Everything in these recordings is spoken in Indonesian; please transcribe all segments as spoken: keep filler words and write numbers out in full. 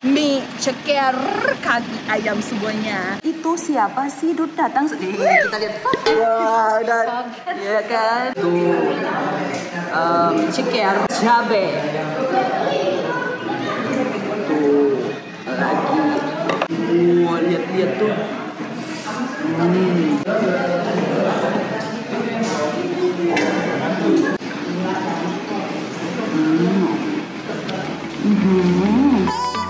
mie ceker kaki ayam semuanya. Itu siapa sih Dut datang sendiri? Kita lihat. Wah, udah ya kan. Tuh um, ceker cabe. Tuh lagi. Wah, lihat-lihat tuh. Hmm. Hmm. Hmm.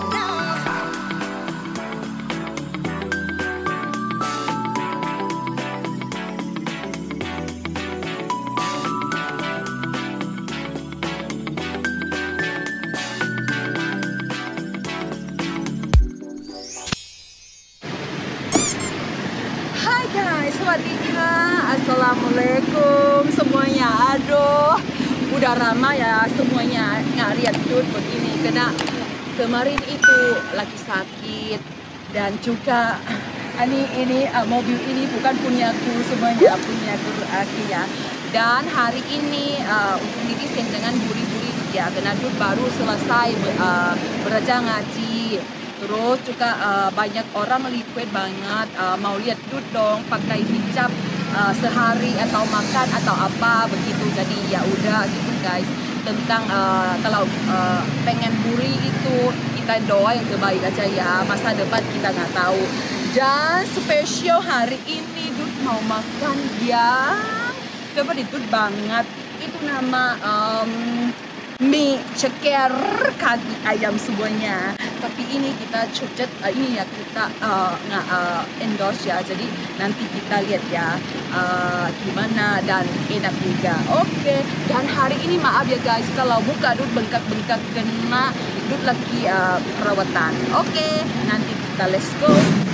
Hai guys, swadika, assalamualaikum semuanya. Aduh, udah lama ya semuanya nggak lihat Dut begini karena kemarin itu lagi sakit dan juga ini ini uh, mobil ini bukan punyaku semuanya, punyaku Aki ya. Dan hari ini uh, untuk didesain dengan buri-buri ya karena Dut baru selesai uh, belajar ngaji. Terus juga uh, banyak orang request banget uh, mau lihat Dut dong pakai hijab uh, sehari atau makan atau apa begitu. Jadi ya udah gitu guys, tentang uh, kalau uh, pengen buri itu kita doa yang terbaik aja ya, masa depan kita nggak tahu. Dan spesial hari ini Dut mau makan yang favorit Dut banget, itu nama um, mie ceker kaki ayam semuanya. Tapi ini kita cocok, uh, ini ya kita uh, nggak uh, endorse ya. Jadi nanti kita lihat ya uh, gimana dan enak juga. Oke. Okay. Dan hari ini maaf ya guys kalau muka Dut bengkak-bengkak karena Dut lagi uh, perawatan. Oke. Okay. Nanti kita let's go.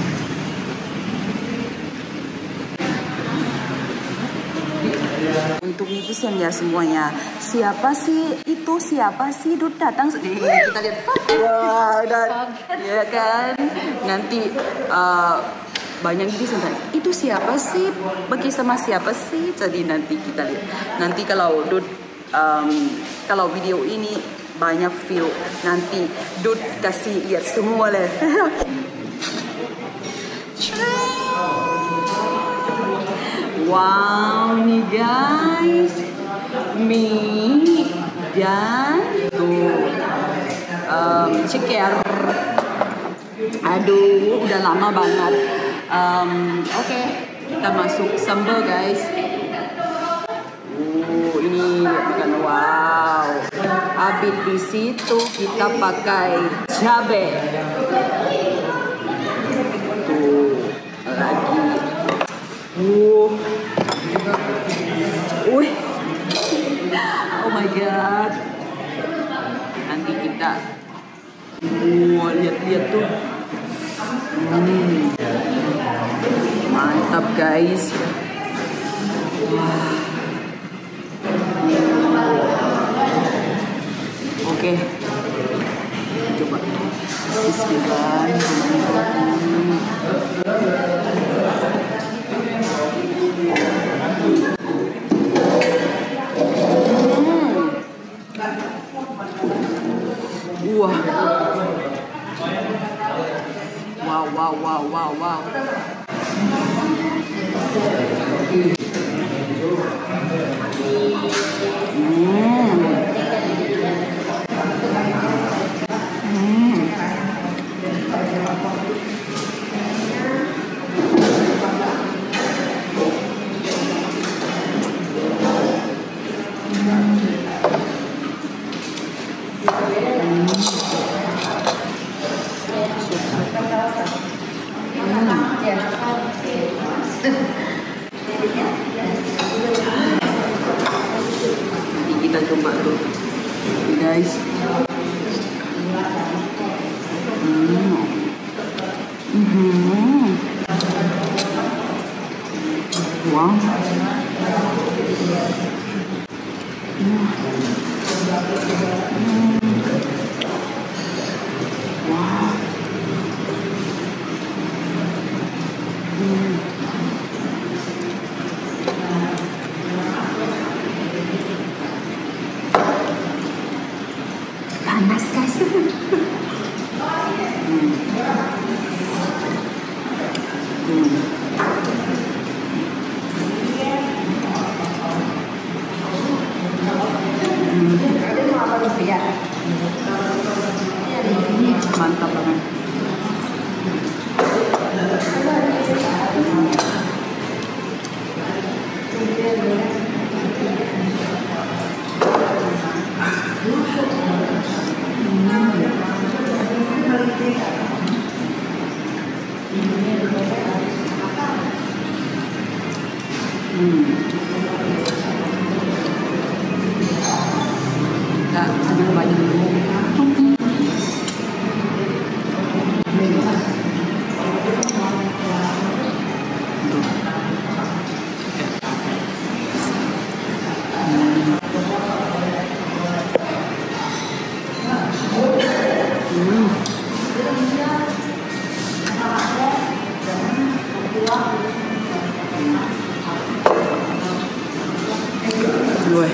Untuk netizen ya semuanya, siapa sih itu siapa sih Dut datang sendiri? Kita lihat. Wah, udah ya kan. Nanti uh, banyak netizen itu siapa sih? Bagi sama siapa sih? Jadi nanti kita lihat. Nanti kalau Dut um, kalau video ini banyak view, nanti Dut kasih lihat semua lah. Wow, nih guys, mie dan tuh um, ceker. Aduh, udah lama banget. Um, Oke, okay, kita masuk sambal guys. Uh, ini makan wow. Habis di situ kita pakai cabe. Tuh lagi. Uh. Wih, oh my god, nanti kita, wow, lihat-lihat tuh, hmm. Mantap guys, wah, oke, okay. Coba, Bismillahirrahmanirrahim. Wah, wow, wow, wow, wow, wow. Hmm. Hmm. Nanti kita coba tuh guys. Hmm. Hmm. Wow. Hmm. Wow. Hmm. Panas guys. mantap banget. Hmm. Nggak jangan banyak. Rồi.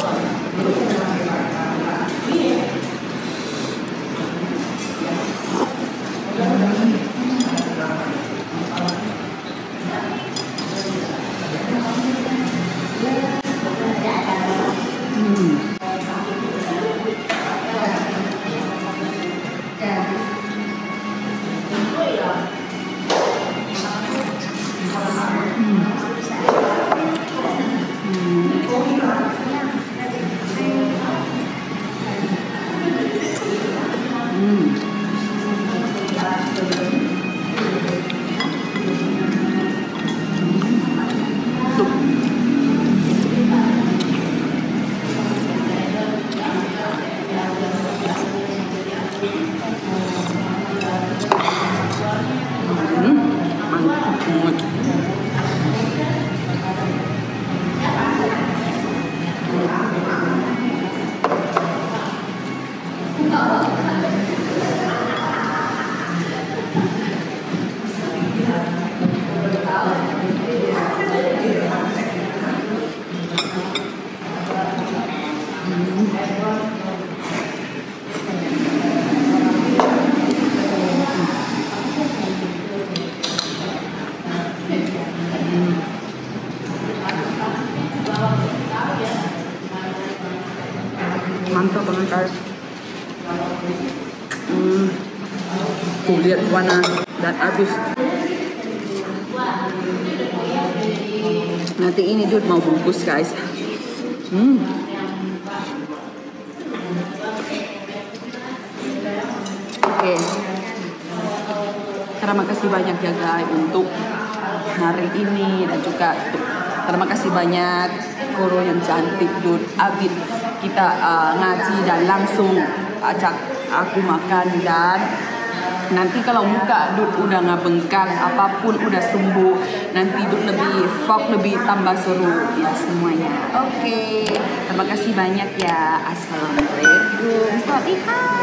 Mantap banget guys. Hmm. Tuh lihat warna dan habis. Nanti ini Dut mau bungkus guys. Hmm. Oke. Okay. Terima kasih banyak ya guys untuk hari ini dan juga terima kasih banyak Koro yang cantik Dut Abid. Kita uh, ngaji dan langsung ajak aku makan, dan nanti kalau muka Dut udah nggak bengkak, apapun udah sembuh, nanti Dut lebih vlog lebih tambah seru ya semuanya. Oke, okay. Terima kasih banyak ya. Assalamualaikum. Swadika.